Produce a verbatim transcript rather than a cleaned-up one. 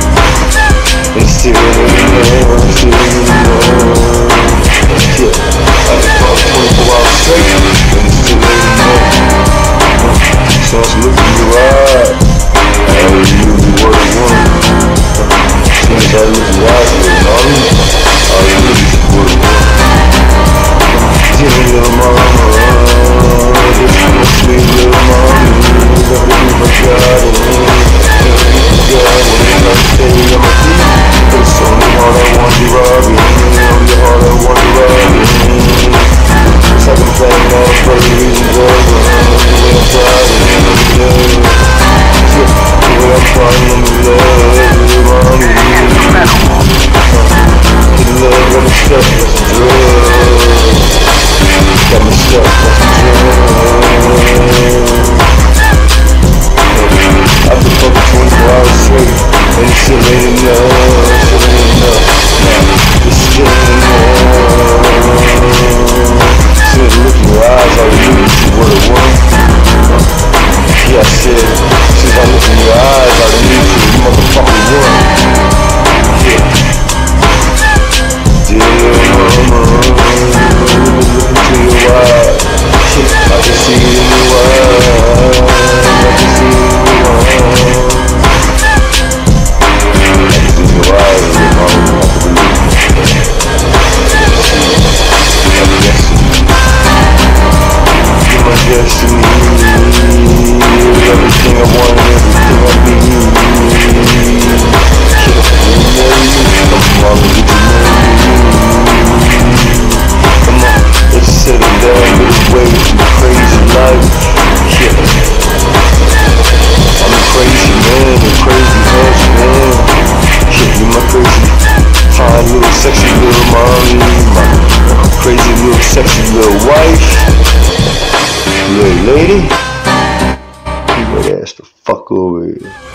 And still in love, still in love. Yeah, I can fuck twenty-four hours straight, and still in love. So I look in your eyes, I already knew you were the one. Soon as I look in your eyes, little mommy, I already knew you were the one. Yeah, little mama, this is my sweet little mommy. Never leave my God, and never leave my God. When I stay, I'm a thief. It's only hard I want to rob you. Only hard I want to rob you. It's like I'm playing all for the reasons of the way I'm proud of you. The way I'm proud of you, little mommy. Get love, got me stuck with some drugs. Got me stuck with some drugs. I've been fucking twenty-four hours straight, and it still ain't enough, still ain't enough, nah, it's still ain't enough. Still look in your eyes, all you knew you were the one. Yeah, I said, since I look in your eyes, all you knew you the motherfucking one. Yeah. Dear mama, look into your eyes, I can see it in your eyes, I can see it in your eyes. Destiny, everything I want, everything I need. Come on, get to know you. Come on, let's settle down, get away from the crazy life. Yeah, I'm a crazy man, a crazy husband. Yeah, you're my crazy, fine little sexy little mommy, my crazy little sexy little wife. Little lady, you better ask the fuck over here.